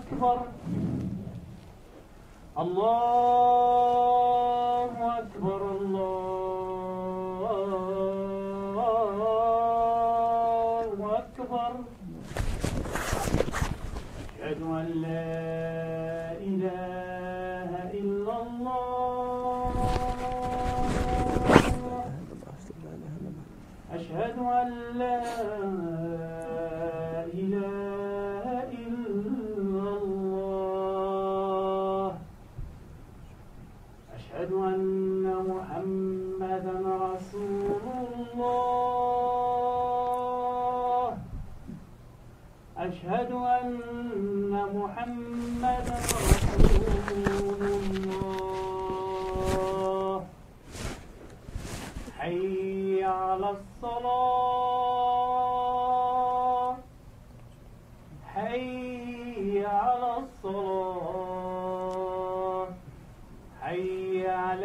أكبر الله أكبر الله أكبر أشهد أن لا إله إلا الله أشهد أن لا إله إلا الله أشهد أن محمدا رسول الله أشهد أن محمدا رسول الله حي على الصلاة حي على الصلاة حي على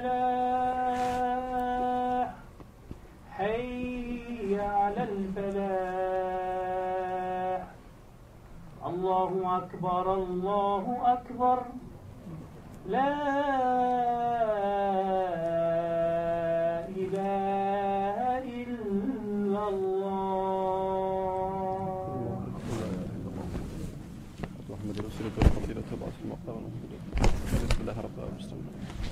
الفلاح حي على الفلاح الله أكبر الله أكبر لا إله إلا الله محمد رسول الله الفضيلة تبعث المقام بسم الله رب العالمين.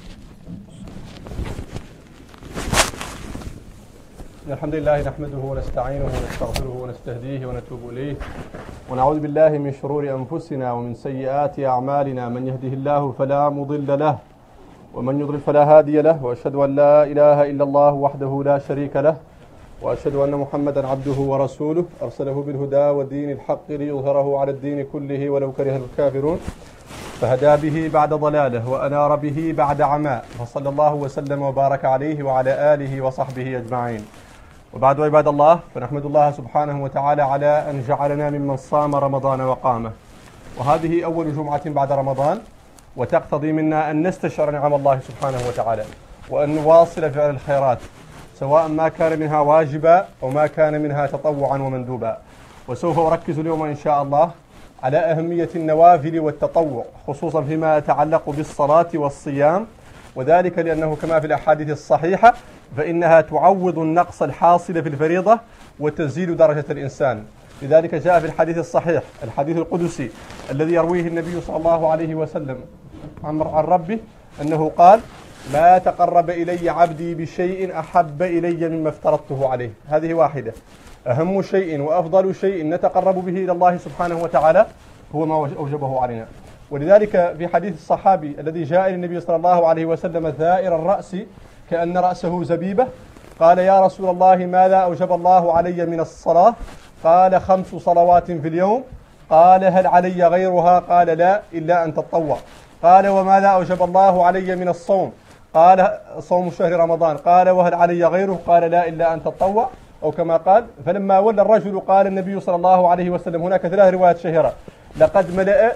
الحمد لله نحمده ونستعينه ونستغفره ونستهديه ونتوب إليه ونعوذ بالله من شرور أنفسنا ومن سيئات أعمالنا من يهده الله فلا مضل له ومن يضلل فلا هادي له وأشهد أن لا إله إلا الله وحده لا شريك له وأشهد أن محمدا عبده ورسوله أرسله بالهدى ودين الحق ليظهره على الدين كله ولو كره الكافرون فهدى به بعد ضلاله وأنار به بعد عمى فصلى الله وسلم وبارك عليه وعلى آله وصحبه أجمعين. وبعد عباد الله فنحمد الله سبحانه وتعالى على أن جعلنا ممن صام رمضان وقامه، وهذه أول جمعة بعد رمضان وتقتضي منا أن نستشعر نعم الله سبحانه وتعالى وأن نواصل فعل الخيرات سواء ما كان منها واجبا أو ما كان منها تطوعا ومندوبا. وسوف أركز اليوم إن شاء الله على أهمية النوافل والتطوع خصوصا فيما يتعلق بالصلاة والصيام، وذلك لأنه كما في الأحاديث الصحيحة فإنها تعوض النقص الحاصل في الفريضة وتزيد درجة الإنسان. لذلك جاء في الحديث الصحيح الحديث القدسي الذي يرويه النبي صلى الله عليه وسلم عن ربه أنه قال: ما تقرب إلي عبدي بشيء أحب إلي مما افترضته عليه. هذه واحدة. أهم شيء وأفضل شيء نتقرب به إلى الله سبحانه وتعالى هو ما أوجبه علينا. ولذلك في حديث الصحابي الذي جاء إلى النبي صلى الله عليه وسلم ثائر الرأس كأن رأسه زبيبة قال: يا رسول الله ماذا أوجب الله علي من الصلاة؟ قال: 5 صلوات في اليوم. قال: هل علي غيرها؟ قال: لا إلا أن تطوع. قال: وماذا أوجب الله علي من الصوم؟ قال: صوم شهر رمضان. قال: وهل علي غيره؟ قال: لا إلا أن تطوع، أو كما قال. فلما ولى الرجل قال النبي صلى الله عليه وسلم، هناك 3 روايات شهيرة: لقد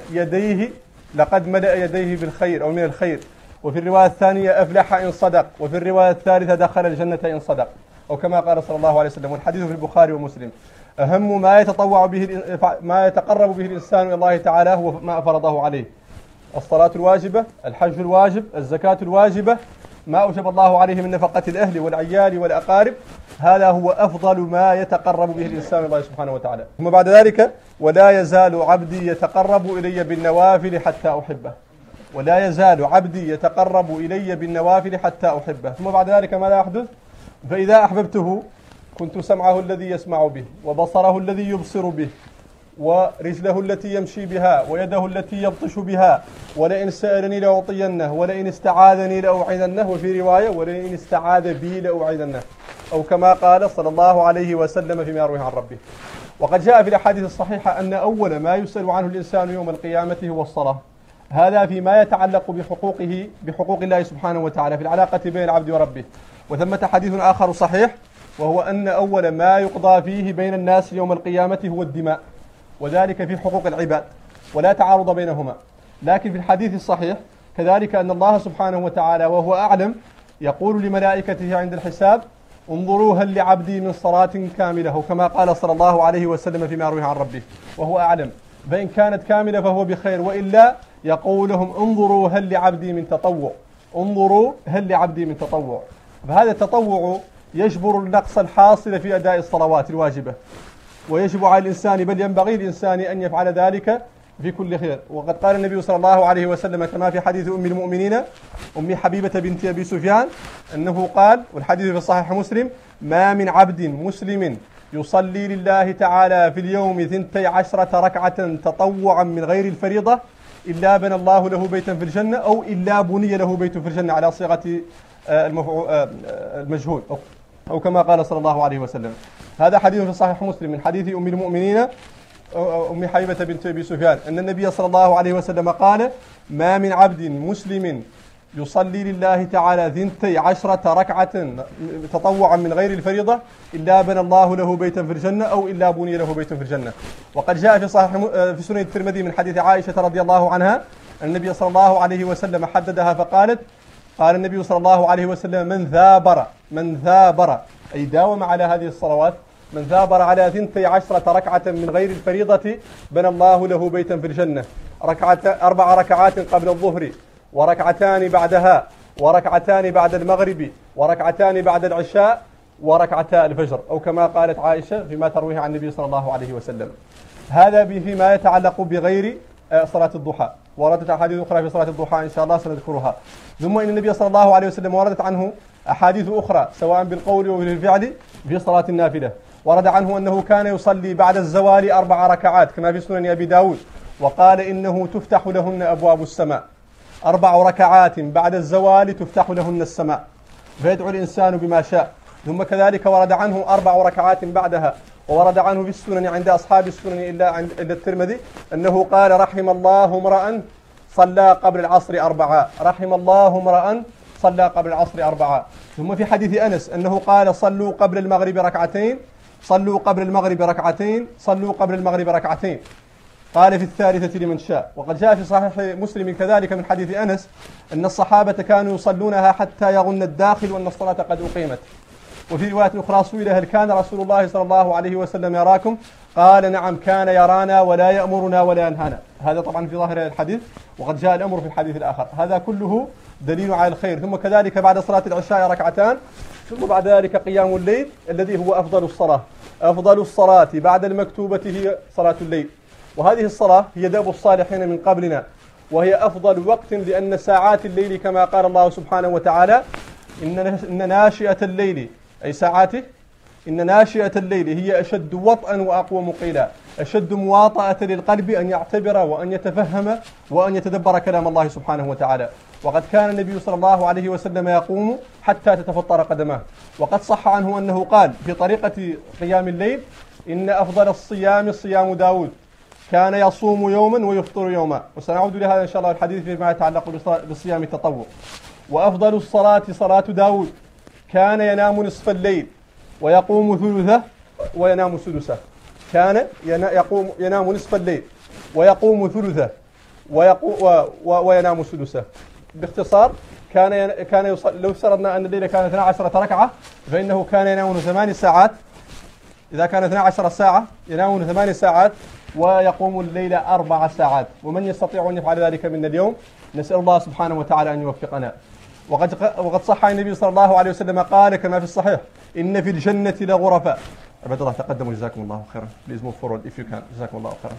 ملأ يديه بالخير أو من الخير، وفي الرواية الثانية أفلح إن صدق، وفي الرواية الثالثة دخل الجنة إن صدق، أو كما قال صلى الله عليه وسلم. والحديث في البخاري ومسلم. أهم ما يتقرب به الإنسان إلى الله تعالى هو ما فرضه عليه: الصلاة الواجبة، الحج الواجب، الزكاة الواجبة، ما أوجب الله عليه من نفقة الأهل والعيال والأقارب. هذا هو أفضل ما يتقرب به الإنسان إلى الله سبحانه وتعالى. ثم بعد ذلك: ولا يزال عبدي يتقرب إلي بالنوافل حتى أحبه. ولا يزال عبدي يتقرب إلي بالنوافل حتى أحبه. ثم بعد ذلك ماذا يحدث؟ فإذا أحببته كنت سمعه الذي يسمع به، وبصره الذي يبصر به، ورجله التي يمشي بها، ويده التي يبطش بها، ولئن سألني لأعطينه، ولئن استعاذني لأوعظنه، وفي رواية: ولئن استعاذ بي لأوعظنه، أو كما قال صلى الله عليه وسلم فيما يرويه عن ربه. وقد جاء في الأحاديث الصحيحة أن أول ما يسأل عنه الإنسان يوم القيامة هو الصلاة. هذا فيما يتعلق بحقوق الله سبحانه وتعالى في العلاقة بين العبد وربه. وثمة حديث آخر صحيح، وهو أن أول ما يقضى فيه بين الناس يوم القيامة هو الدماء، وذلك في حقوق العباد ولا تعارض بينهما. لكن في الحديث الصحيح كذلك أن الله سبحانه وتعالى وهو أعلم يقول لملائكته عند الحساب: انظروا هل لعبدي من صلاة كاملة، كما قال صلى الله عليه وسلم فيما يرويه عن ربه وهو أعلم. فإن كانت كاملة فهو بخير، وإلا يقول لهم انظروا هل لعبدي من تطوع، انظروا هل لعبدي من تطوع. فهذا التطوع يجبر النقص الحاصل في أداء الصلوات الواجبة، ويجب على الإنسان بل ينبغي الإنسان أن يفعل ذلك في كل خير. وقد قال النبي صلى الله عليه وسلم كما في حديث أم المؤمنين أم حبيبة بنت أبي سفيان أنه قال، والحديث في صحيح مسلم: ما من عبد مسلم يصلي لله تعالى في اليوم 12 ركعة تطوعا من غير الفريضة إلا بنى الله له بيتا في الجنة، أو إلا بني له بيت في الجنة على صيغة المجهول، أو كما قال صلى الله عليه وسلم. هذا حديث في صحيح مسلم من حديث أم المؤمنين أم حبيبة بنت أبي سفيان أن النبي صلى الله عليه وسلم قال: ما من عبد مسلم يصلي لله تعالى 12 ركعة تطوعا من غير الفريضة إلا بنى الله له بيتا في الجنة، أو إلا بني له بيت في الجنة. وقد جاء في سنن الترمذي من حديث عائشة رضي الله عنها النبي صلى الله عليه وسلم حددها فقالت: قال النبي صلى الله عليه وسلم: من ثابر أي داوم على هذه الصلوات، من ثابر على 12 ركعة من غير الفريضة بنى الله له بيتا في الجنة، 4 ركعات قبل الظهر، وركعتان بعدها، وركعتان بعد المغرب، وركعتان بعد العشاء، وركعتا الفجر، أو كما قالت عائشة فيما ترويه عن النبي صلى الله عليه وسلم. هذا فيما يتعلق بغير صلاة الضحى. وردت أحاديث أخرى في صلاة الضحى إن شاء الله سنذكرها. ثم إن النبي صلى الله عليه وسلم وردت عنه أحاديث أخرى سواء بالقول أو بالفعل في صلاة النافلة. ورد عنه أنه كان يصلي بعد الزوال 4 ركعات كما في سنن أبي داود، وقال إنه تفتح لهن أبواب السماء، 4 ركعات بعد الزوال تفتح لهن السماء فيدعو الإنسان بما شاء. ثم كذلك ورد عنه 4 ركعات بعدها. وورد عنه في السنن عند أصحاب السنن إلا الترمذي أنه قال: رحم الله امرأ صلى قبل العصر 4، رحم الله امرأ صلى قبل العصر 4. ثم في حديث أنس أنه قال: صلوا قبل المغرب ركعتين، صلوا قبل المغرب ركعتين، صلوا قبل المغرب ركعتين، قال في الثالثة لمن شاء. وقد جاء في صحيح مسلم كذلك من حديث أنس أن الصحابة كانوا يصلونها حتى يغن الداخل وأن الصلاة قد أقيمت. وفي رواية أخرى سئل: هل كان رسول الله صلى الله عليه وسلم يراكم؟ قال: نعم، كان يرانا ولا يأمرنا ولا ينهانا. هذا طبعا في ظاهر الحديث، وقد جاء الأمر في الحديث الآخر. هذا كله دليل على الخير. ثم كذلك بعد صلاة العشاء ركعتان، ثم بعد ذلك قيام الليل الذي هو أفضل الصلاة. أفضل الصلاة بعد المكتوبة هي صلاة الليل، وهذه الصلاة هي دأب الصالحين من قبلنا، وهي أفضل وقت، لأن ساعات الليل كما قال الله سبحانه وتعالى: إن ناشئة الليل، أي ساعاته، إن ناشئة الليل هي أشد وطئا وأقوم قيلا، أشد مواطأة للقلب أن يعتبر وأن يتفهم وأن يتدبر كلام الله سبحانه وتعالى. وقد كان النبي صلى الله عليه وسلم يقوم حتى تتفطر قدماه. وقد صح عنه أنه قال في طريقة قيام الليل: إن أفضل الصيام صيام داود، كان يصوم يوما ويفطر يوما. وسنعود لهذا إن شاء الله الحديث فيما يتعلق بصيام التطوع. وأفضل الصلاة صلاة داود، كان ينام نصف الليل ويقوم ثلثه وينام سدسه. كان ينام نصف الليل ويقوم ثلثه وينام سدسه. باختصار كان يصلي، لو افترضنا أن الليل كان 12 ركعة فإنه كان ينام 8 ساعات. إذا كان 12 ساعة ينام 8 ساعات ويقوم الليل 4 ساعات. ومن يستطيع أن يفعل ذلك من اليوم؟ نسأل الله سبحانه وتعالى أن يوفقنا. وقد صح عن النبي صلى الله عليه وسلم قال كما في الصحيح: إن في الجنة لغرفا. عباد الله تقدموا جزاكم الله خيرا. Please move forward if you can. جزاكم الله خيرا.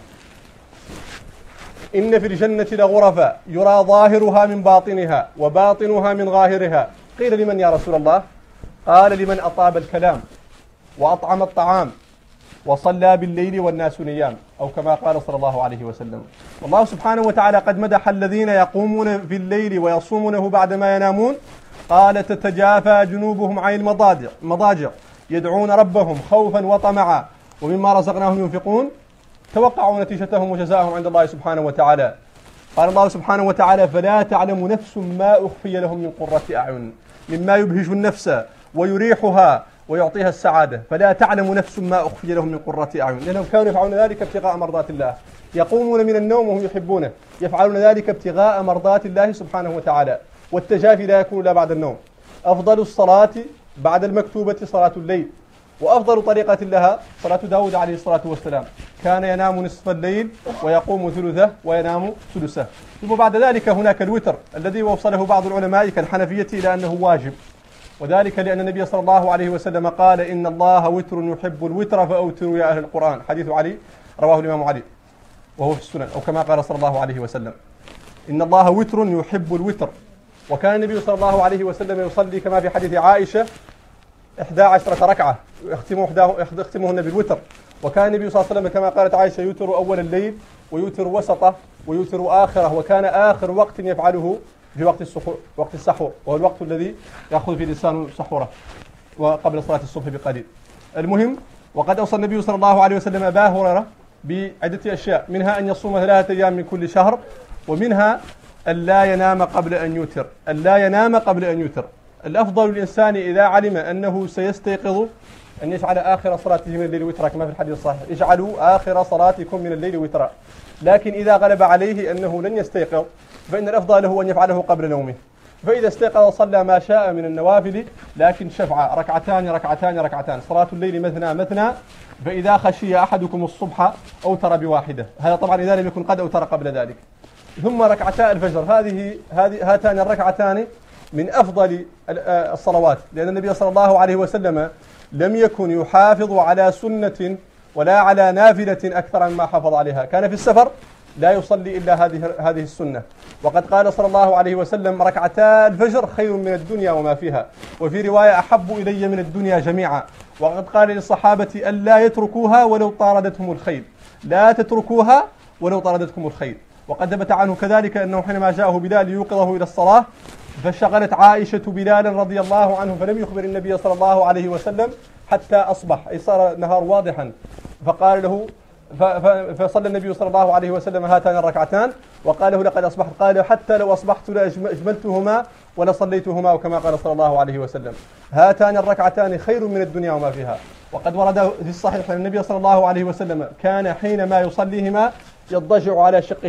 إن في الجنة لغرفا يرى ظاهرها من باطنها وباطنها من ظاهرها. قيل: لمن يا رسول الله؟ قال: لمن أطاب الكلام وأطعم الطعام وصلى بالليل والناس نيام، أو كما قال صلى الله عليه وسلم. والله سبحانه وتعالى قد مدح الذين يقومون في الليل ويصومونه بعدما ينامون. قال: تتجافى جنوبهم عن المضاجع يدعون ربهم خوفا وطمعا ومما رزقناهم ينفقون. توقعوا نتيجتهم وجزاءهم عند الله سبحانه وتعالى. قال الله سبحانه وتعالى: فلا تعلم نفس ما أخفي لهم من قرة أعين مما يبهج النفس ويريحها ويعطيها السعادة. فلا تعلم نفس ما أخفي لهم من قرة أعين، لأنهم كانوا يفعلون ذلك ابتغاء مرضات الله، يقومون من النوم وهم يحبونه، يفعلون ذلك ابتغاء مرضات الله سبحانه وتعالى. والتجافي لا يكون إلا بعد النوم. أفضل الصلاة بعد المكتوبة صلاة الليل، وأفضل طريقة لها صلاة داود عليه الصلاة والسلام، كان ينام نصف الليل ويقوم ثلثه وينام ثلثه. ثم بعد ذلك هناك الوتر الذي وصله بعض العلماء كالحنفية إلى أنه واجب، وذلك لأن النبي صلى الله عليه وسلم قال إن الله وتر يحب الوتر فأوتروا يا أهل القرآن، حديث علي رواه الإمام علي وهو في السنن، أو كما قال صلى الله عليه وسلم إن الله وتر يحب الوتر. وكان النبي صلى الله عليه وسلم يصلي كما في حديث عائشة 11 ركعة يختمهن بالوتر. وكان النبي صلى الله عليه وسلم كما قالت عائشة يوتر أول الليل ويوتر وسطه ويوتر آخره، وكان آخر وقت يفعله في وقت السحور، وهو الوقت الذي يأخذ فيه الإنسان سحوره وقبل صلاة الصبح بقليل. المهم، وقد أوصى النبي صلى الله عليه وسلم أبا هريرة بعدة أشياء، منها أن يصوم 3 أيام من كل شهر، ومنها أن لا ينام قبل أن يوتر. الأفضل للإنسان إذا علم أنه سيستيقظ أن يجعل آخر صلاته من الليل وترا، كما في الحديث الصحيح اجعلوا آخر صلاتكم من الليل وترا. لكن إذا غلب عليه أنه لن يستيقظ فإن الأفضل له أن يفعله قبل نومه، فإذا استيقظ صلى ما شاء من النوافل، لكن شفع ركعتان، صلاة الليل مثنى، فإذا خشي أحدكم الصبح أوتر بواحدة. هذا طبعا إذا لم يكن قد أوتر قبل ذلك. ثم ركعتا الفجر، هاتان الركعتان من أفضل الصلوات، لأن النبي صلى الله عليه وسلم لم يكن يحافظ على سنة ولا على نافلة أكثر مما حافظ عليها. كان في السفر لا يصلي إلا هذه السنة، وقد قال صلى الله عليه وسلم ركعتا الفجر خير من الدنيا وما فيها، وفي رواية أحب إلي من الدنيا جميعا. وقد قال للصحابة ألا يتركوها ولو طاردتهم الخيل، لا تتركوها ولو طاردتكم الخيل. وقد ثبت عنه كذلك أنه حينما جاءه بلال ليوقظه إلى الصلاة فشغلت عائشة بلالا رضي الله عنه فلم يخبر النبي صلى الله عليه وسلم حتى أصبح، أي صار النهار واضحا، فقال له فصلى النبي صلى الله عليه وسلم هاتان الركعتان وقال له لقد أصبحت، قال حتى لو أصبحت لأجملتهما ولصليتهما، وكما قال صلى الله عليه وسلم هاتان الركعتان خير من الدنيا وما فيها. وقد ورد في الصحيح أن النبي صلى الله عليه وسلم كان حينما يصليهما يضجع على شقه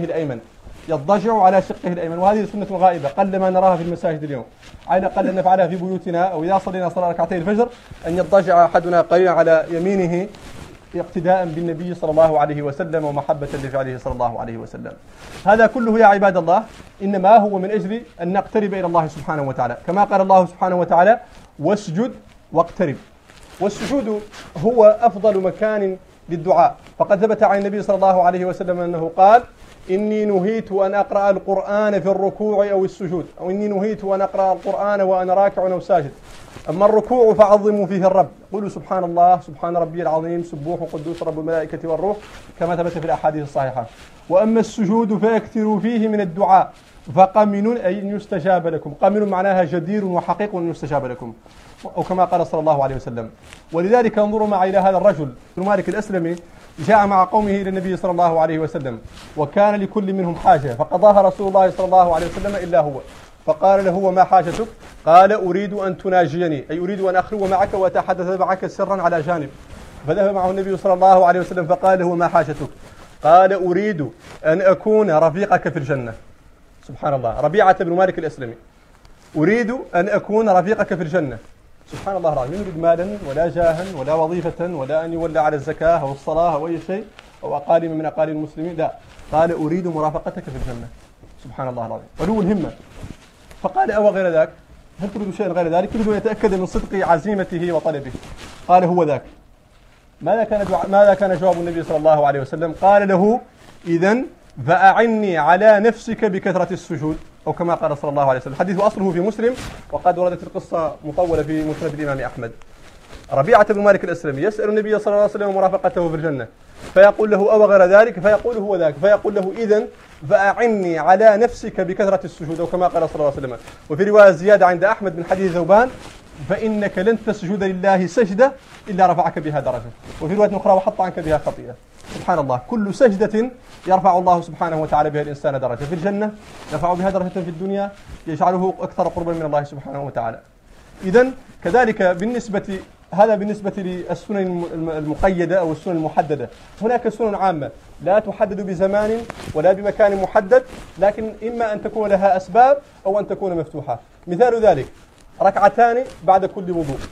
الأيمن، وهذه سنة غائبة قل ما نراها في المساجد اليوم، على الأقل أن نفعلها في بيوتنا، أو إذا صلينا صلاة ركعتي الفجر أن يضجع أحدنا قليلا على يمينه اقتداء بالنبي صلى الله عليه وسلم ومحبة لفعله صلى الله عليه وسلم. هذا كله يا عباد الله إنما هو من أجل أن نقترب إلى الله سبحانه وتعالى، كما قال الله سبحانه وتعالى واسجد واقترب. والسجود هو أفضل مكان للدعاء، فقد ثبت عن النبي صلى الله عليه وسلم أنه قال إني نهيت أن أقرأ القرآن في الركوع أو السجود، أو إني نهيت أن أقرأ القرآن وأنا راكع أو ساجد. أما الركوع فعظموا فيه الرب، قولوا سبحان الله سبحان ربي العظيم سبوح قدوس رب الملائكة والروح، كما ثبت في الأحاديث الصحيحة. وأما السجود فاكثروا فيه من الدعاء فقمن أي أن يستجاب لكم، قمن معناها جدير وحقيق أن يستجاب لكم، أو كما قال صلى الله عليه وسلم. ولذلك انظروا معي إلى هذا الرجل بن مالك الأسلمي، جاء مع قومه إلى النبي صلى الله عليه وسلم، وكان لكل منهم حاجة فقضاها رسول الله صلى الله عليه وسلم إلا هو، فقال له وما حاجتك؟ قال أريد أن تناجيني، أي أريد أن أخلو معك وأتحدث معك سرا على جانب. فذهب معه النبي صلى الله عليه وسلم فقال له ما حاجتك؟ قال أريد أن أكون رفيقك في الجنة. سبحان الله، ربيعة بن مالك الأسلمي، أريد أن أكون رفيقك في الجنة. سبحان الله العظيم، يريد مالا ولا جاها ولا وظيفة ولا أن يولى على الزكاة أو الصلاة أو أي شيء أو أقاليم من أقاليم المسلمين، لا، قال أريد مرافقتك في الجنة. سبحان الله العظيم، ولو الهمة. فقال أو غير ذاك؟ هل تريد شيئا غير ذلك؟ يريد أن يتأكد من صدق عزيمته وطلبه. قال هو ذاك. ماذا كان جواب النبي صلى الله عليه وسلم؟ قال له إذن فأعني على نفسك بكثرة السجود، أو كما قال صلى الله عليه وسلم. الحديث أصله في مسلم، وقد وردت القصة مطولة في مسند الإمام أحمد. ربيعة بن مالك الأسلمي يسأل النبي صلى الله عليه وسلم مرافقته في الجنة، فيقول له أو غير ذلك؟ فيقول هو ذاك، فيقول له إذن فأعني على نفسك بكثرة السجود، أو كما قال صلى الله عليه وسلم. وفي رواية زيادة عند أحمد من حديث ذوبان فإنك لن تسجد لله سجدة إلا رفعك بها درجة، وفي رواية أخرى وحط عنك بها خطيئة. سبحان الله، كل سجدة يرفع الله سبحانه وتعالى بها الإنسان درجة في الجنة، يرفع بها درجة في الدنيا، يجعله أكثر قربا من الله سبحانه وتعالى. إذن كذلك هذا بالنسبة للسنن المقيدة أو السنن المحددة. هناك سنن عامة لا تحدد بزمان ولا بمكان محدد، لكن إما أن تكون لها أسباب أو أن تكون مفتوحة. مثال ذلك ركعتان بعد كل وضوء،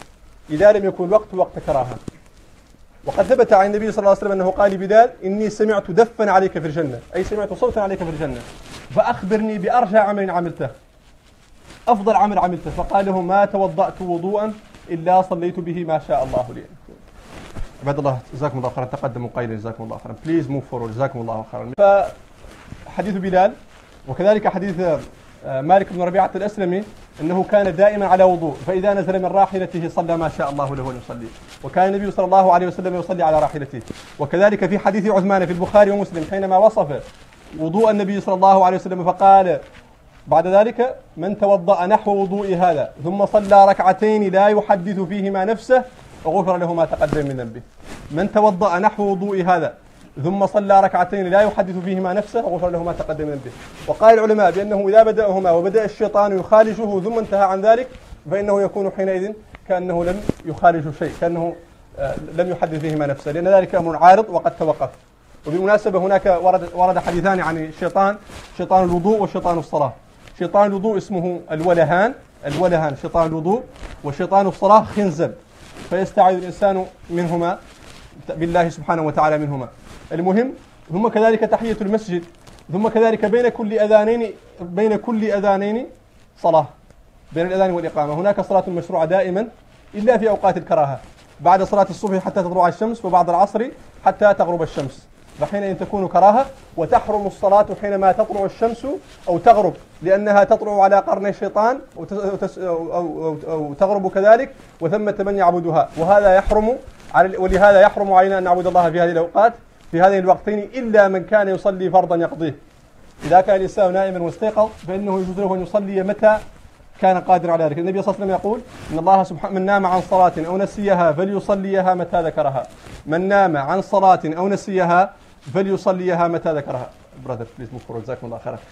إذا لم يكن الوقت وقت كراهة. وقد ثبت عن النبي صلى الله عليه وسلم أنه قال لبلال: إني سمعت دفا عليك في الجنة، أي سمعت صوتا عليك في الجنة، فأخبرني بأرجى عمل عملته، أفضل عمل عملته. فقال له: ما توضأت وضوءا إلا صليت به ما شاء الله لي. عباد الله جزاكم الله خيرا، تقدموا قليلا جزاكم الله خيرا. بليز موف فورورد جزاكم الله خيرا. فحديث بلال وكذلك حديث مالك بن ربيعة الأسلمي أنه كان دائما على وضوء، فإذا نزل من راحلته صلى ما شاء الله له أن يصلي، وكان النبي صلى الله عليه وسلم يصلي على راحلته. وكذلك في حديث عثمان في البخاري ومسلم حينما وصف وضوء النبي صلى الله عليه وسلم فقال بعد ذلك: من توضأ نحو وضوء هذا ثم صلى ركعتين لا يحدث فيهما نفسه غفر له ما تقدم من ذنبه. من توضأ نحو وضوء هذا ثم صلى ركعتين لا يحدث فيهما نفسه غفر له ما تقدم من ذنبه. وقال العلماء بأنه إذا بدأهما وبدأ الشيطان يخالجه ثم انتهى عن ذلك فإنه يكون حينئذ كأنه لم يخالج شيء، كأنه لم يحدث فيهما نفسه، لأن ذلك أمر عارض وقد توقف. وبالمناسبة هناك ورد حديثان عن الشيطان: شيطان الوضوء وشيطان الصلاة. شيطان الوضوء اسمه الولهان شيطان الوضوء، وشيطان الصلاة خنزب، فيستعيذ الإنسان منهما بالله سبحانه وتعالى منهما. المهم ثم كذلك تحية المسجد، ثم كذلك بين كل أذانين صلاة، بين الأذان والإقامة هناك صلاة مشروعة دائما إلا في أوقات الكراهة، بعد صلاة الصبح حتى تطلع الشمس، وبعد العصر حتى تغرب الشمس، فحينئذ تكون كراهة. وتحرم الصلاة حينما تطلع الشمس أو تغرب، لأنها تطلع على قرن الشيطان أو تغرب كذلك، وثمة من يعبدها، وهذا يحرم ولهذا يحرم علينا أن نعبد الله في هذه الأوقات في هذين الوقتين إلا من كان يصلي فرضا يقضيه. إذا كان الإنسان نائما واستيقظ فإنه يجوز له أن يصلي متى كان قادر على ذلك. النبي صلى الله عليه وسلم يقول: إن الله سبحانه من نام عن صلاة أو نسيها فليصليها متى ذكرها. من نام عن صلاة أو نسيها فليصليها متى ذكرها. برادر بليز مفروض جزاكم الله خيرا.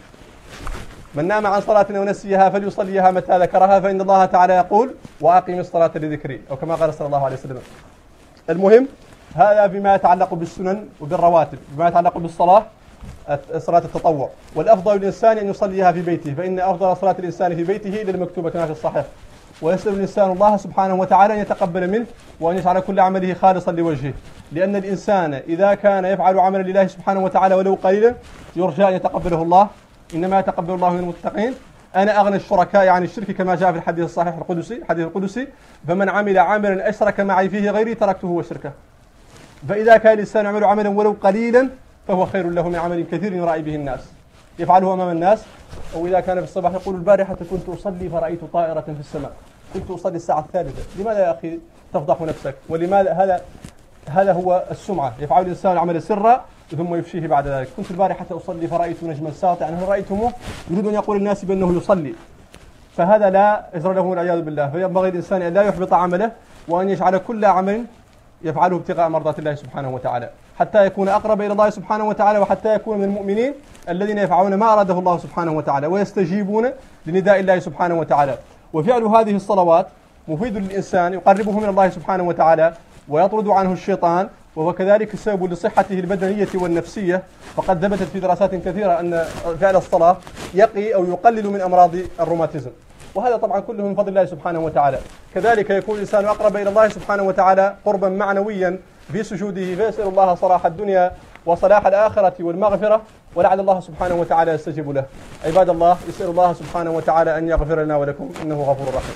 من نام عن صلاة أو نسيها فليصليها متى ذكرها، فإن الله تعالى يقول: وأقم الصلاة لذكري، أو كما قال صلى الله عليه وسلم. المهم هذا بما يتعلق بالسنن وبالرواتب، بما يتعلق بالصلاة، صلاة التطوع. والأفضل للإنسان أن يصليها في بيته، فإن أفضل صلاة الإنسان في بيته للمكتوبة كما في الصحيح. ويسأل الإنسان الله سبحانه وتعالى أن يتقبل منه وأن يجعل كل عمله خالصا لوجهه، لأن الإنسان إذا كان يفعل عملا لله سبحانه وتعالى ولو قليلا يرجى أن يتقبله الله. إنما يتقبل الله من المتقين. أنا أغنى الشركاء عن الشرك كما جاء في الحديث الصحيح الحديث القدسي: فمن عمل عملا أشرك معي فيه غيري تركته وشركه. فإذا كان الإنسان يعمل عملا ولو قليلا فهو خير له من عمل كثير يرائي به الناس يفعله أمام الناس. أو إذا كان في الصباح يقول: البارحة كنت أصلي فرأيت طائرة في السماء، كنت أصلي الساعة 3. لماذا يا أخي تفضح نفسك؟ ولماذا هذا هو السمعة، يفعل الإنسان العمل سرا ثم يفشيه بعد ذلك. كنت البارحة أصلي فرأيت نجما ساطعا، هل رأيتموه؟ يريد أن يقول الناس بأنه يصلي، فهذا لا أجر له والعياذ بالله. فينبغي الإنسان أن لا يحبط عمله وأن يجعل كل عمل يفعله ابتغاء مرضات الله سبحانه وتعالى، حتى يكون أقرب إلى الله سبحانه وتعالى، وحتى يكون من المؤمنين الذين يفعلون ما أراده الله سبحانه وتعالى ويستجيبون لنداء الله سبحانه وتعالى. وفعل هذه الصلوات مفيد للإنسان، يقربه من الله سبحانه وتعالى ويطرد عنه الشيطان، وهو كذلك سبب لصحته البدنية والنفسية. فقد ثبتت في دراسات كثيرة أن فعل الصلاة يقي أو يقلل من أمراض الروماتيزم، وهذا طبعا كله من فضل الله سبحانه وتعالى. كذلك يكون الإنسان أقرب إلى الله سبحانه وتعالى قربا معنويا في سجوده، فيسأل الله صلاح الدنيا وصلاح الآخرة والمغفرة، ولعل الله سبحانه وتعالى يستجيب له. عباد الله، اسأل الله سبحانه وتعالى أن يغفر لنا ولكم، إنه غفور رحيم.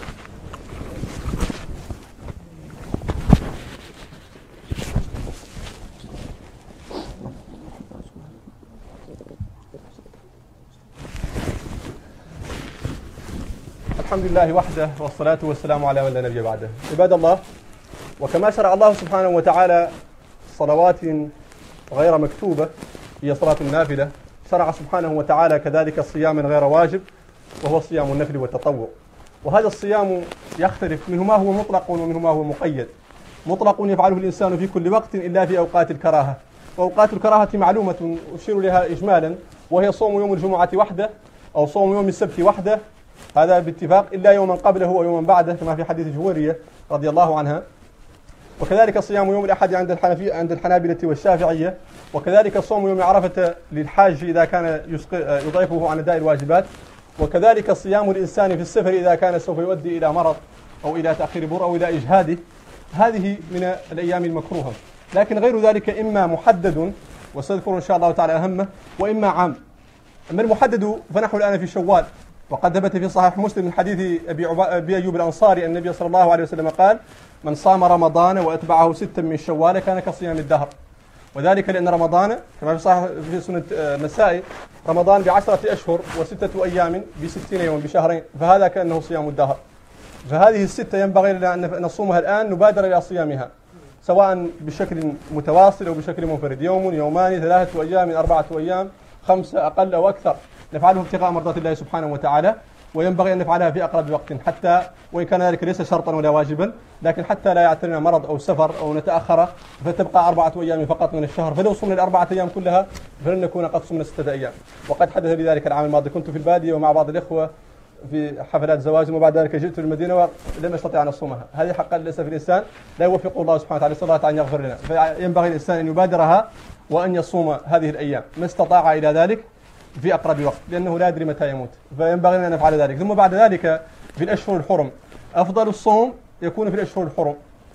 الحمد لله وحده، والصلاة والسلام على من لا نبي بعده. عباد الله، وكما شرع الله سبحانه وتعالى صلوات غير مكتوبة هي صلاة النافلة، شرع سبحانه وتعالى كذلك الصيام غير واجب وهو صيام النفل والتطوع. وهذا الصيام يختلف، منه ما هو مطلق ومنه ما هو مقيد. مطلق يفعله الإنسان في كل وقت إلا في أوقات الكراهة، وأوقات الكراهة معلومة أشير لها إجمالا، وهي صوم يوم الجمعة وحده أو صوم يوم السبت وحده، هذا باتفاق، إلا يوما قبله ويوما بعده كما في حديث جويرية رضي الله عنها. وكذلك صيام يوم الأحد عند الحنابلة والشافعية، وكذلك صوم يوم عرفة للحاج إذا كان يضيفه عن أداء الواجبات، وكذلك صيام الإنسان في السفر إذا كان سوف يؤدي إلى مرض أو إلى تأخير بر أو إلى إجهاده. هذه من الأيام المكروهة، لكن غير ذلك إما محدد وسنذكر إن شاء الله تعالى أهمه، وإما عام. أما المحدد فنحن الآن في شوال، وقد ثبت في صحيح مسلم من حديث أبي أيوب الأنصاري أن النبي صلى الله عليه وسلم قال: من صام رمضان وأتبعه 6 من شوال كان كصيام الدهر. وذلك لأن رمضان كما في سنة النسائي رمضان ب10 أشهر و6 أيام ب60 يوم بشهرين، فهذا كأنه صيام الدهر. فهذه ال6 ينبغي لنا أن نصومها الآن، نبادر إلى صيامها سواء بشكل متواصل أو بشكل منفرد، يوم، يومان، 3 أيام، 4 أيام، 5 أقل أو أكثر، نفعله ابتغاء مرضات الله سبحانه وتعالى. وينبغي أن نفعلها في أقرب وقت، حتى وإن كان ذلك ليس شرطا ولا واجبا، لكن حتى لا يعترنا مرض أو سفر أو نتأخر فتبقى 4 أيام فقط من الشهر، فلو صمنا ال4 أيام كلها فلن نكون قد صمنا 6 أيام. وقد حدث لي ذلك العام الماضي، كنت في البادية ومع بعض الإخوة في حفلات زواج، وبعد ذلك جئت المدينة ولم أستطيع أن أصومها. هذه حقا للأسف الإنسان لا يوفق الله سبحانه وتعالى، صلى الله أن يغفر لنا، فينبغي الإنسان أن يبادرها وأن يصوم هذه الأيام ما استطاع إلى ذلك في أقرب وقت، لأنه لا يدري متى يموت، فينبغي أن نفعل ذلك. ثم بعد ذلك في الأشهر الحرم، أفضل الصوم يكون في الأشهر الحرم،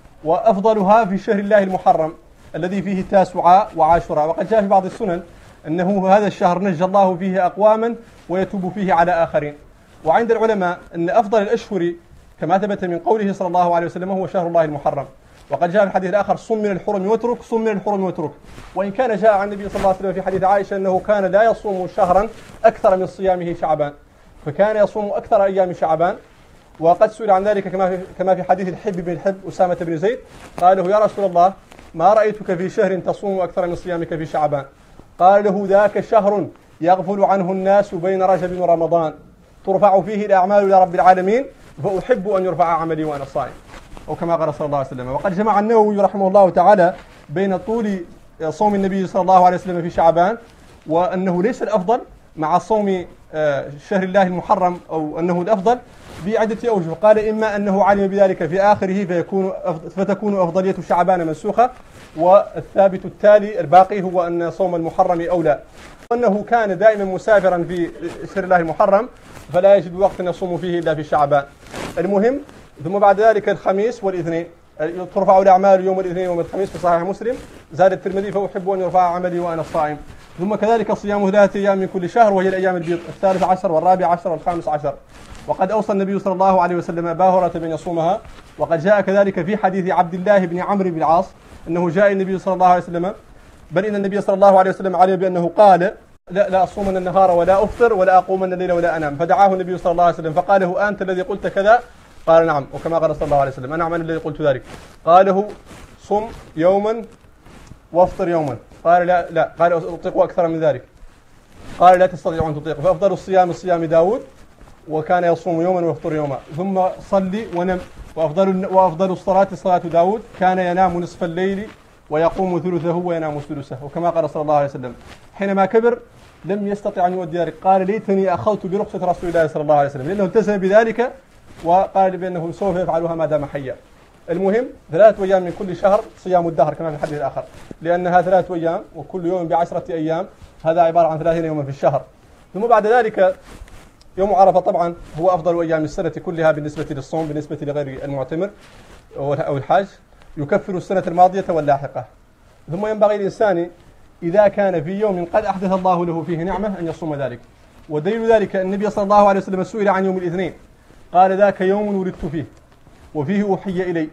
وأفضلها في شهر الله المحرم الذي فيه تاسعاء وعاشوراء. وقد جاء في بعض السنن أنه هذا الشهر نجى الله فيه أقواما ويتوب فيه على آخرين. وعند العلماء أن أفضل الأشهر كما ثبت من قوله صلى الله عليه وسلم هو شهر الله المحرم. وقد جاء في الحديث الآخر: صم من الحرم واترك، صم من الحرم واترك. وإن كان جاء عن النبي صلى الله عليه وسلم في حديث عائشة أنه كان لا يصوم شهرا أكثر من صيامه شعبان، فكان يصوم أكثر أيام شعبان. وقد سئل عن ذلك كما في حديث الحب بن الحب أسامة بن زيد، قال له: يا رسول الله ما رأيتك في شهر تصوم أكثر من صيامك في شعبان؟ قال له: ذاك شهر يغفل عنه الناس بين رجب ورمضان، ترفع فيه الأعمال إلى رب العالمين، فأحب أن يرفع عملي وأنا صائم، أو كما قال صلى الله عليه وسلم. وقد جمع النووي رحمه الله تعالى بين طول صوم النبي صلى الله عليه وسلم في شعبان وأنه ليس الأفضل مع صوم شهر الله المحرم، أو أنه الأفضل بعدة أوجه. قال: إما أنه علم بذلك في آخره فتكون أفضلية شعبان منسوخة، والثابت التالي الباقي هو أن صوم المحرم أولى، وأنه كان دائما مسافرا في شهر الله المحرم فلا يجد وقت يصوم فيه إلا في شعبان. المهم، ثم بعد ذلك الخميس والاثنين، ترفع الأعمال يوم الاثنين ويوم الخميس في صحيح مسلم. زاد الترمذي: فأحب أن يرفع عملي وأنا صائم. ثم كذلك صيام 3 أيام من كل شهر، وهي الأيام البيض: 13 والرابع عشر والخامس عشر. وقد أوصى النبي صلى الله عليه وسلم أبا هريرة بأن يصومها. وقد جاء كذلك في حديث عبد الله بن عمرو بن العاص أنه جاء النبي صلى الله عليه وسلم، بل إن النبي صلى الله عليه وسلم علم بأنه قال: لا أصومن النهار ولا أفطر ولا أقومن الليل ولا أنام. فدعاه النبي صلى الله عليه وسلم فقال له: أنت الذي قلت كذا؟ قال: نعم. وكما قال صلى الله عليه وسلم: أنا الذي قلت ذلك. قال له: صم يوما وافطر يوما. قال: لا. قال: أطيق أكثر من ذلك. قال: لا تستطيع أن تطيق. فأفضل الصيام صيام داود، وكان يصوم يوما ويفطر يوما. ثم صلي ونم. وأفضل الصلاة صلاة داود، كان ينام نصف الليل ويقوم ثلثه وينام ثلثه. وكما قال صلى الله عليه وسلم: حينما كبر لم يستطع أن يؤدي ذلك، قال: ليتني أخذت برخصة رسول الله صلى الله عليه وسلم، لأنه التزم بذلك وقال بأنه سوف يفعلها ما دام حيا. المهم 3 أيام من كل شهر صيام الدهر كما في الحديث الآخر، لأنها 3 أيام وكل يوم ب10 أيام، هذا عبارة عن 30 يوما في الشهر. ثم بعد ذلك يوم عرفة طبعا هو أفضل أيام السنة كلها بالنسبة للصوم، بالنسبة لغير المعتمر أو الحاج، يكفر السنة الماضية واللاحقة. ثم ينبغي الإنسان إذا كان في يوم قد أحدث الله له فيه نعمة أن يصوم ذلك. ودليل ذلك النبي صلى الله عليه وسلم سئل عن يوم الاثنين، قال: ذاك يوم ولدت فيه وفيه أوحي إلي.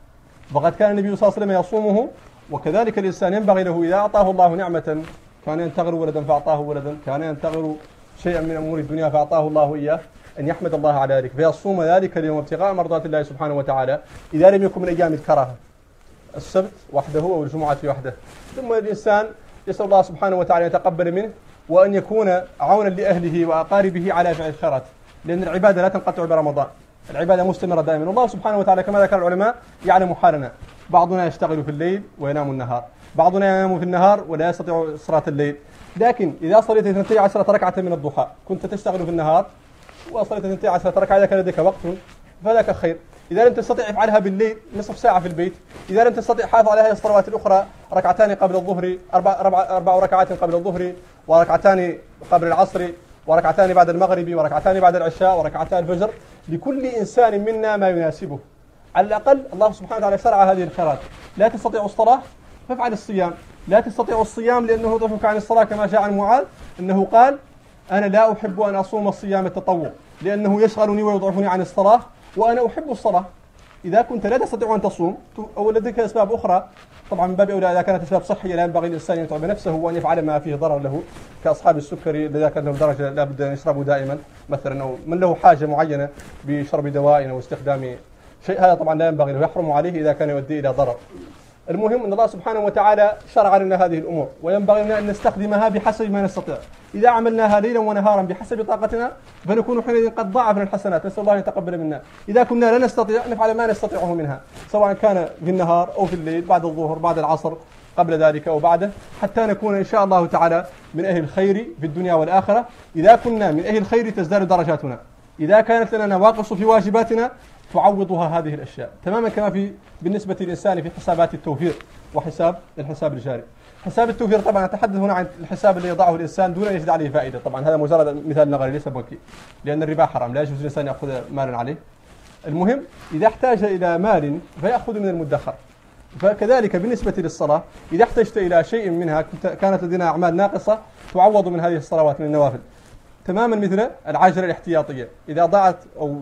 وقد كان النبي صلى الله عليه وسلم يصومه. وكذلك الإنسان ينبغي له إذا أعطاه الله نعمة، كان ينتظر ولدا فأعطاه ولدا، كان ينتظر شيئا من أمور الدنيا فأعطاه الله إياه، أن يحمد الله على ذلك فيصوم ذلك اليوم ابتغاء مرضات الله سبحانه وتعالى، إذا لم يكن من أيام الكراهة، السبت وحده أو الجمعة وحده. ثم الإنسان يسأل الله سبحانه وتعالى يتقبل منه، وأن يكون عونا لأهله وأقاربه على فعل الخيرات، لأن العبادة لا تنقطع برمضان، العبادة مستمرة دائما. الله سبحانه وتعالى كما ذكر العلماء يعلم حالنا، بعضنا يشتغل في الليل وينام النهار، بعضنا ينام في النهار ولا يستطيع صلاة الليل. لكن إذا صليت 12 ركعة من الضحى كنت تشتغل في النهار، وصليت 12 ركعة إذا كان لديك وقت فذاك خير. إذا لم تستطع افعلها بالليل نصف ساعة في البيت. إذا لم تستطع حافظ عليها الصلوات الأخرى، 2 قبل الظهر، 4 ركعات قبل الظهر، وركعتان قبل العصر، وركعتان بعد المغرب، وركعتان بعد العشاء، وركعتان الفجر. لكل إنسان منا ما يناسبه. على الأقل الله سبحانه وتعالى شرع هذه الخيرات. لا تستطيع الصلاة فافعل الصيام، لا تستطيع الصيام لأنه يضعفك عن الصلاة كما جاء عن معاذ أنه قال أنا لا أحب أن أصوم الصيام التطوع لأنه يشغلني ويضعفني عن الصلاة وأنا أحب الصلاة. إذا كنت لا تستطيع أن تصوم أو لديك أسباب أخرى، طبعا من باب أولى إذا كانت أسباب صحية لا ينبغي الإنسان أن يتعب نفسه وأن يفعل ما فيه ضرر له، كأصحاب السكري إذا كان لهم درجة لا بد أن يشربوا دائما مثلا، أو من له حاجة معينة بشرب دواء أو استخدام شيء، هذا طبعا لا ينبغي له، يحرم عليه إذا كان يؤدي إلى ضرر. المهم أن الله سبحانه وتعالى شرع لنا هذه الأمور وينبغي لنا أن نستخدمها بحسب ما نستطيع. إذا عملناها ليلا ونهارا بحسب طاقتنا فنكون حينئذ قد ضاعفنا الحسنات، نسأل الله أن يتقبل منا. إذا كنا لا نستطيع نفعل ما نستطيعه منها، سواء كان في النهار أو في الليل، بعد الظهر بعد العصر قبل ذلك أو بعده، حتى نكون إن شاء الله تعالى من أهل الخير في الدنيا والآخرة. إذا كنا من أهل الخير تزداد درجاتنا، إذا كانت لنا نواقص في واجباتنا تعوضها هذه الأشياء، تماما كما بالنسبة للإنسان في حسابات التوفير وحساب الحساب الجاري. حساب التوفير طبعا أتحدث هنا عن الحساب الذي يضعه الإنسان دون أن يجد عليه فائدة، طبعا هذا مجرد مثال نظري ليس بوكي، لأن الربا حرام لا يجوز للإنسان يأخذ مالا عليه. المهم إذا احتاج إلى مال فيأخذ من المدخر. فكذلك بالنسبة للصلاة إذا احتجت إلى شيء منها كانت لدينا أعمال ناقصة تعوض من هذه الصلوات من النوافل، تماما مثل العجلة الاحتياطية، إذا ضاعت أو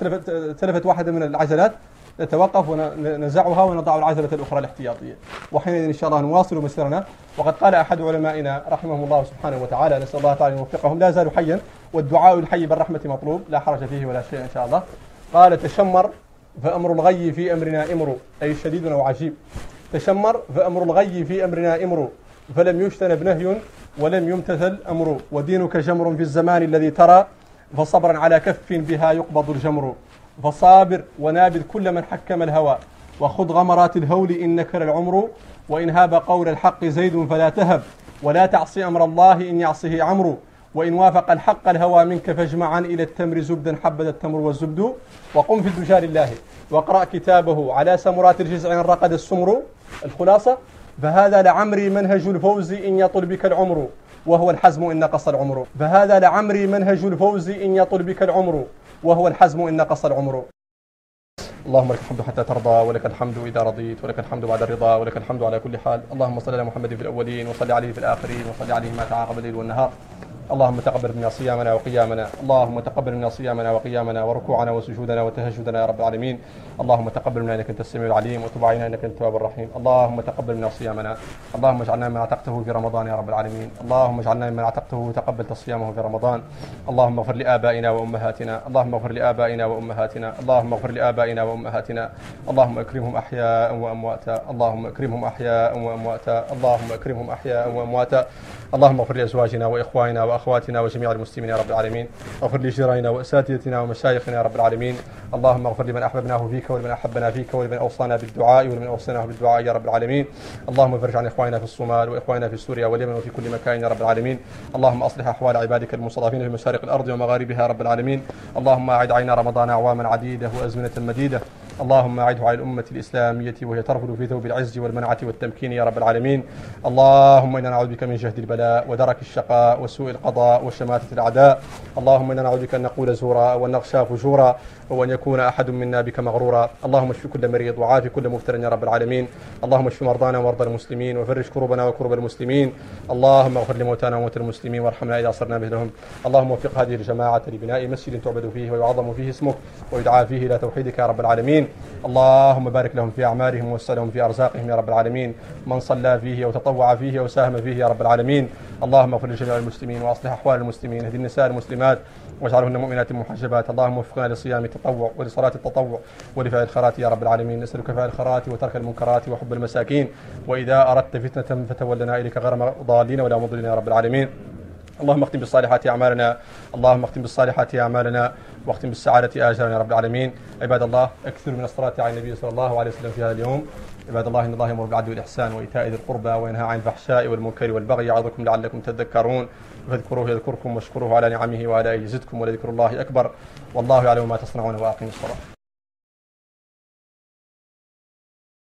تلفت واحدة من العجلات نتوقف وننزعها ونضع العجلة الأخرى الاحتياطية، وحينئذ إن شاء الله نواصل مسيرنا. وقد قال أحد علمائنا رحمه الله سبحانه وتعالى، نسأل الله تعالى أن يوفقهم، لا زالوا حيا والدعاء الحي بالرحمة مطلوب، لا حرج فيه ولا شيء إن شاء الله. قال تشمر فأمر الغي في أمرنا إمر، أي شديد أو عجيب. تشمر فأمر الغي في أمرنا إمر، فلم يجتنب نهي ولم يمتثل أمر، ودينك جمر في الزمان الذي ترى، فصبرا على كف بها يقبض الجمر، فصابر ونابذ كل من حكم الهوى، وخذ غمرات الهول إنك للعمر، وإن هاب قول الحق زيد فلا تهب، ولا تعصي أمر الله إن يعصه عمرو، وإن وافق الحق الهوى منك فاجمعا إلى التمر زبدا حبذا التمر والزبد، وقم في الدجى لله واقرأ كتابه على سمرات الجزع رقد السمر. الخلاصة فهذا لعمري منهج الفوز إن يطل بك العمر، وهو الحزم إن نقص العمر. فهذا لعمري منهج الفوز إن يطل بك العمر، وهو الحزم إن نقص العمر. اللهم لك الحمد حتى ترضى، ولك الحمد إذا رضيت، ولك الحمد بعد الرضا، ولك الحمد على كل حال. اللهم صل على محمد في الأولين وصل عليه في الآخرين، وصل عليه ما تعاقب الليل والنهار. اللهم تقبل منا صيامنا وقيامنا، اللهم تقبل منا صيامنا وقيامنا وركوعنا وسجودنا وتهجدنا يا رب العالمين. اللهم تقبل منا انك انت السميع العليم، وتب علينا انك انت التواب الرحيم. اللهم تقبل منا صيامنا، اللهم اجعلنا ممن اعتقته في رمضان يا رب العالمين. اللهم اجعلنا ممن اعتقته وتقبلت صيامه في رمضان. اللهم اغفر لآبائنا وأمهاتنا، اللهم اغفر لآبائنا وأمهاتنا، اللهم اغفر لآبائنا وأمهاتنا، اللهم اكرمهم أحياء وأمواتا، اللهم اكرمهم أحياء وأمواتا، اللهم اكرمهم أحياء وأمواتا. اللهم اغفر لأزواجنا وإخواننا وأخواتنا وجميع المسلمين يا رب العالمين. اغفر لجيراننا وأساتذتنا ومشايخنا يا رب العالمين. اللهم اغفر لمن أحببناه فيك ولمن أحبنا فيك ولمن أوصانا بالدعاء ولمن أوصيناه بالدعاء يا رب العالمين. اللهم فرج عن إخواننا في الصومال وإخواننا في سوريا واليمن وفي كل مكان يا رب العالمين. اللهم أصلح أحوال عبادك المستضعفين في مشارق الأرض ومغاربها يا رب العالمين. اللهم أعد علينا رمضان أعواما عديدة وأزمنة مديدة. اللهم أعده على الأمة الإسلامية وهي ترفض في ثوب العز والمنعة والتمكين يا رب العالمين. اللهم إنا نعوذ بك من جهد البلاء ودرك الشقاء وسوء القضاء وشماتة الأعداء. اللهم إنا نعوذ بك أن نقول زورا وأن نغشى فجورا وأن يكون أحد منا بك مغرورا. اللهم اشف كل مريض وعافي كل مفتر يا رب العالمين. اللهم اشف مرضانا ومرضى المسلمين وفرج كروبنا وكروب المسلمين. اللهم اغفر لموتانا وموتى المسلمين وارحمنا إذا صرنا مثلهم. اللهم وفق هذه الجماعة لبناء مسجد تعبد فيه ويعظم فيه اسمك ويدعى فيه إلى توحيدك يا رب العالمين. اللهم بارك لهم في أعمارهم ووسع لهم في أرزاقهم يا رب العالمين. من صلى فيه وتطوع فيه وساهم فيه يا رب العالمين. اللهم اغفر لجميع المسلمين وأصلح أحوال المسلمين، اهد النساء المسلمات واجعلهن مؤمنات محجبات. اللهم وفقنا لصيام التطوع ولصلاة التطوع ولفعل الخيرات يا رب العالمين. نسألك فعل الخيرات وترك المنكرات وحب المساكين، وإذا أردت فتنة فتولنا إليك غير ضالين ولا مضلين يا رب العالمين. اللهم اختم بالصالحات أعمالنا، اللهم اختم بالصالحات أعمالنا واختم بالسعادة آجالنا يا رب العالمين. عباد الله، اكثروا من الصلاة على النبي صلى الله عليه وسلم في هذا اليوم. عباد الله، إن الله يأمر بالعدل والإحسان وإيتاء ذي القربى وينهى عن الفحشاء والمنكر والبغي يعظكم لعلكم تذكرون. فاذكروه يذكركم واشكروه على نعمه وآلائه يزدكم ولذكر الله أكبر. والله يعلم ما تصنعون وأقيموا الصلاة.